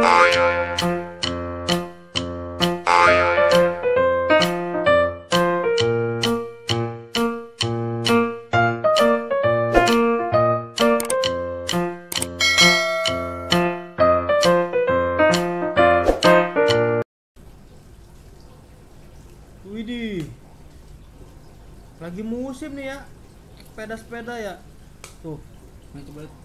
Widih, lagi musim nih ya, sepeda-sepeda ya. Tuh, Coba lihat.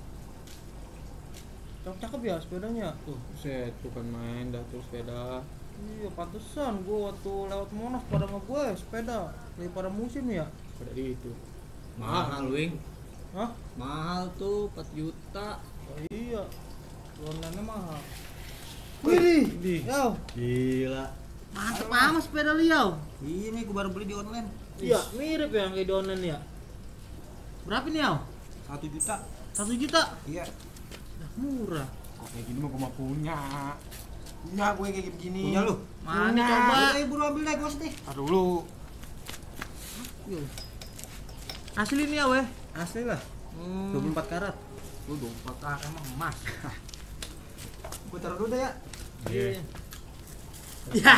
cakep ya sepedanya. Tuh, Buset, bukan main dah tuh sepeda. iya pantesan gua waktu lewat Monas pada sama gue sepeda daripada musim ya. Pada itu. Mahal, Wing. Hah? Mahal tuh 4 juta. Oh, iya, online-nya mahal. Widih, Yau, Gila. mantep amat sepeda liau. Ini gua baru beli di online. Iya, mirip ya kayak di online ya. Berapa nih Yau? 1 juta. 1 juta? Iya. Nah, murah. Kok kayak gini mah gua mah punya. Punya gue kayak begini. Punya lu? Mana Punya. coba? Ayo buru ambil deh, gua deh. Aduh lu. Asli nih ya weh. Asli lah. 24 karat. Lu 24 karat emang emas. Gua taruh dulu deh ya. Iya. Ya.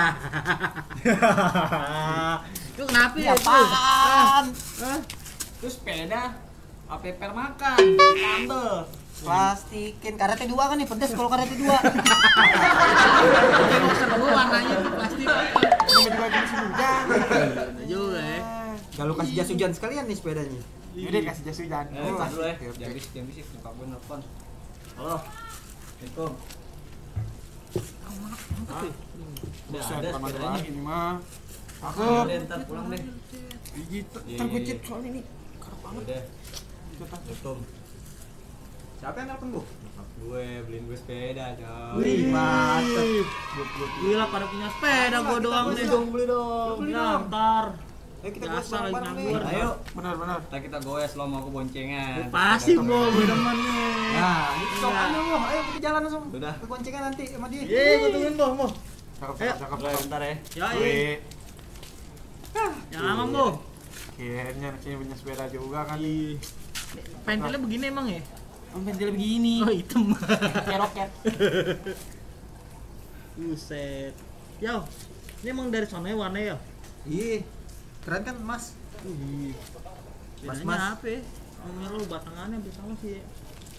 Lu kenapa ya? Apaan? Hah? Terus sepeda apa permakan? Tambel. Plastikin karetnya 2 kan nih, pedes kalau karetnya 2. Seru warnanya tuh plastik. Ini juga gini hujan. Bener juga ya. Kalau kasih jas hujan sekalian nih sepedanya. Yaudah kasih jas hujan. Tar dulu ya. Oke, oke. Jangan bisik, nyokap gue nelfon. Halo. Assalamualaikum. Buset, sama lagi ini mah. Aku Ntar pulang deh. gigi Iya, terkucit iya. soalnya ini. Kerap banget. Udah. Assalamualaikum. Siapa yang nelfon lu? Nyokap gue beliin gue sepeda, coy. Wih, mantep. Gila pada punya sepeda gua doang nih. Beli dong. Ya, ntar. Ayo kita Biasa goes lagi bareng nih. nganggur. Ayo. Benar-benar. Kita goes lo mau ke boncengan. Pasti gua demen nih. Nah, itu Iya. soalnya lo. Ayo kita jalan langsung. Udah. Ke boncengan nanti sama dia. Iya, gua tungguin Boh, Boh. Cakep, Ayo. cakep, Udah, cakep. bentar ya. Ya, iya. Wih, Jangan lama, Boh. akhirnya anak punya sepeda juga kan. Pentilnya begini emang ya? Pentil begini. Oh, hitam. Kayak roket. Buset. Yo, ini emang dari sana warna ya? Iya. Keren kan, Mas? Mas, Mas. apa ya? Ngomongnya lu batangannya hampir sama sih ya.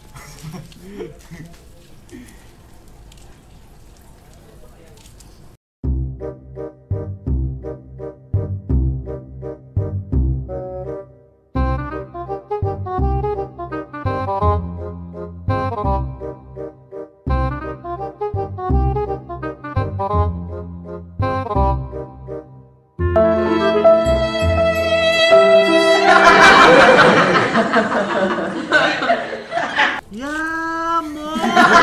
Ya, Mbok.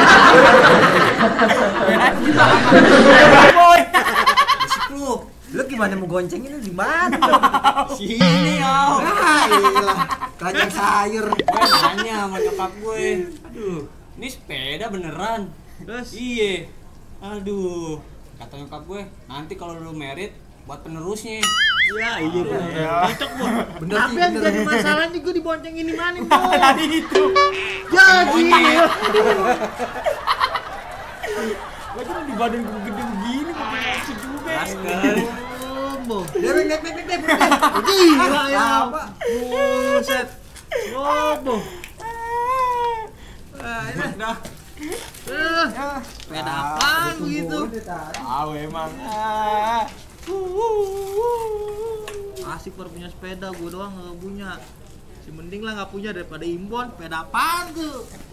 Bisik lu. Lu gimana mau goncengin lu di mana? Sini, yo. Ah, iyalah. Keranjang sayur. Gue nanya sama nyokap gue, aduh, ini sepeda beneran? Terus? Iya. Aduh, kata nyokap gue, nanti kalau lu merit buat penerusnya. Ya, iya bener. Cocok, Bu. Bener Tapi sih, yang bener. jadi masalahnya gue diboncengin di mana, Bu? Itu. Jadi. Gue cuma di badan gue gede begini, gue masih juga. Masker. Oh, Bu. Dek. Gila ya. Apa? Buset. Oh, Bu. Ah, ini dah. Sepeda apaan begitu? Tahu emang. Asik baru punya sepeda, gue doang gak punya. Si mending lah gak punya daripada imbon. Sepeda apaan tuh?